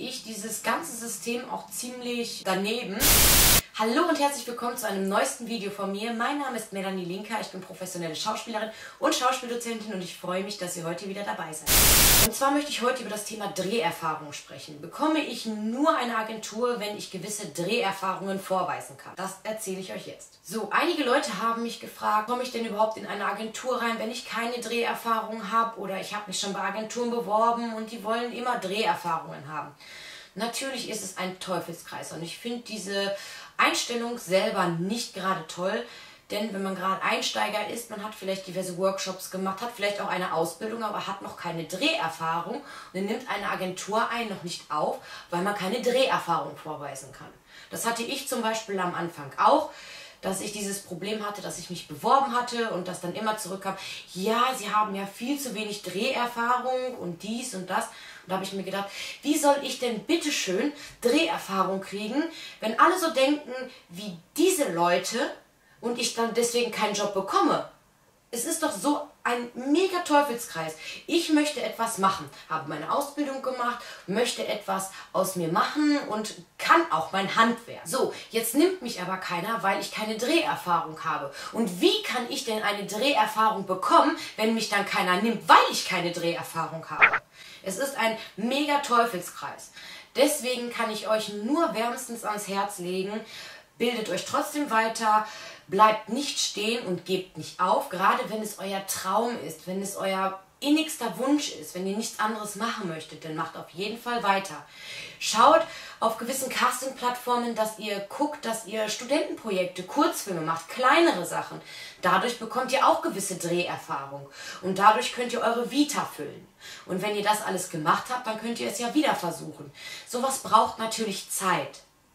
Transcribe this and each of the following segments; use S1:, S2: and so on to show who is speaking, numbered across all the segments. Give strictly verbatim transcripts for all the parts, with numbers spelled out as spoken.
S1: ich dieses ganze System auch ziemlich daneben. Hallo und herzlich willkommen zu einem neuesten Video von mir. Mein Name ist Melanie Linker, ich bin professionelle Schauspielerin und Schauspieldozentin und ich freue mich, dass ihr heute wieder dabei seid. Und zwar möchte ich heute über das Thema Dreherfahrung sprechen. Bekomme ich nur eine Agentur, wenn ich gewisse Dreherfahrungen vorweisen kann? Das erzähle ich euch jetzt. So, einige Leute haben mich gefragt, komme ich denn überhaupt in eine Agentur rein, wenn ich keine Dreherfahrung habe, oder ich habe mich schon bei Agenturen beworben und die wollen immer Dreherfahrungen haben. Natürlich ist es ein Teufelskreis und ich finde diese Einstellung selber nicht gerade toll, denn wenn man gerade Einsteiger ist, man hat vielleicht diverse Workshops gemacht, hat vielleicht auch eine Ausbildung, aber hat noch keine Dreherfahrung und dann nimmt eine Agentur einen noch nicht auf, weil man keine Dreherfahrung vorweisen kann. Das hatte ich zum Beispiel am Anfang auch, dass ich dieses Problem hatte, dass ich mich beworben hatte und das dann immer zurückkam, ja, Sie haben ja viel zu wenig Dreherfahrung und dies und das. Und da habe ich mir gedacht, wie soll ich denn bitteschön Dreherfahrung kriegen, wenn alle so denken wie diese Leute und ich dann deswegen keinen Job bekomme? Es ist doch so ein mega Teufelskreis. Ich möchte etwas machen, habe meine Ausbildung gemacht, möchte etwas aus mir machen und kann auch mein Handwerk. So, jetzt nimmt mich aber keiner, weil ich keine Dreherfahrung habe. Und wie kann ich denn eine Dreherfahrung bekommen, wenn mich dann keiner nimmt, weil ich keine Dreherfahrung habe? Es ist ein mega Teufelskreis. Deswegen kann ich euch nur wärmstens ans Herz legen, bildet euch trotzdem weiter, bleibt nicht stehen und gebt nicht auf, gerade wenn es euer Traum ist, wenn es euer innigster Wunsch ist, wenn ihr nichts anderes machen möchtet, dann macht auf jeden Fall weiter. Schaut auf gewissen Casting-Plattformen, dass ihr guckt, dass ihr Studentenprojekte, Kurzfilme macht, kleinere Sachen. Dadurch bekommt ihr auch gewisse Dreherfahrung und dadurch könnt ihr eure Vita füllen. Und wenn ihr das alles gemacht habt, dann könnt ihr es ja wieder versuchen. Sowas braucht natürlich Zeit.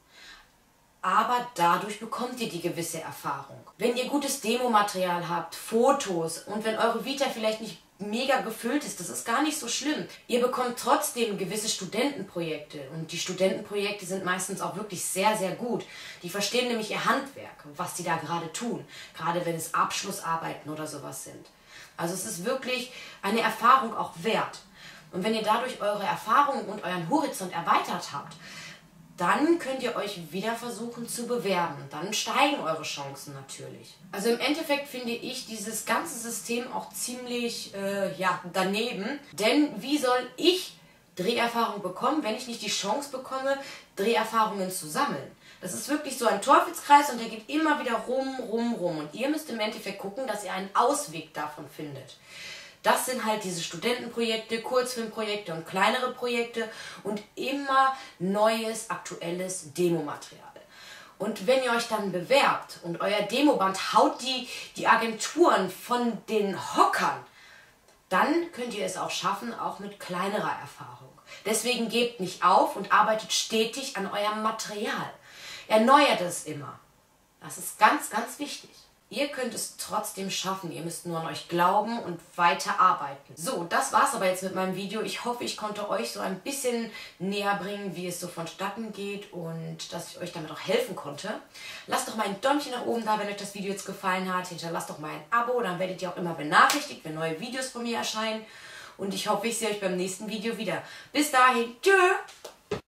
S1: Aber dadurch bekommt ihr die gewisse Erfahrung. Wenn ihr gutes Demomaterial habt, Fotos und wenn eure Vita vielleicht nicht mega gefüllt ist, das ist gar nicht so schlimm. Ihr bekommt trotzdem gewisse Studentenprojekte und die Studentenprojekte sind meistens auch wirklich sehr, sehr gut. Die verstehen nämlich ihr Handwerk, was die da gerade tun, gerade wenn es Abschlussarbeiten oder sowas sind. Also es ist wirklich eine Erfahrung auch wert. Und wenn ihr dadurch eure Erfahrung und euren Horizont erweitert habt, dann könnt ihr euch wieder versuchen zu bewerben. Dann steigen eure Chancen natürlich. Also im Endeffekt finde ich dieses ganze System auch ziemlich äh, ja, daneben. Denn wie soll ich Dreherfahrung bekommen, wenn ich nicht die Chance bekomme, Dreherfahrungen zu sammeln? Das ist wirklich so ein Teufelskreis und der geht immer wieder rum, rum, rum. Und ihr müsst im Endeffekt gucken, dass ihr einen Ausweg davon findet. Das sind halt diese Studentenprojekte, Kurzfilmprojekte und kleinere Projekte und immer neues, aktuelles Demomaterial. Und wenn ihr euch dann bewerbt und euer Demoband haut die, die Agenturen von den Hockern, dann könnt ihr es auch schaffen, auch mit kleinerer Erfahrung. Deswegen gebt nicht auf und arbeitet stetig an eurem Material. Erneuert es immer. Das ist ganz, ganz wichtig. Ihr könnt es trotzdem schaffen, ihr müsst nur an euch glauben und weiter arbeiten. So, das war's aber jetzt mit meinem Video. Ich hoffe, ich konnte euch so ein bisschen näher bringen, wie es so vonstatten geht und dass ich euch damit auch helfen konnte. Lasst doch mal ein Däumchen nach oben da, wenn euch das Video jetzt gefallen hat. Hinterlasst doch mal ein Abo, dann werdet ihr auch immer benachrichtigt, wenn neue Videos von mir erscheinen. Und ich hoffe, ich sehe euch beim nächsten Video wieder. Bis dahin, tschüss!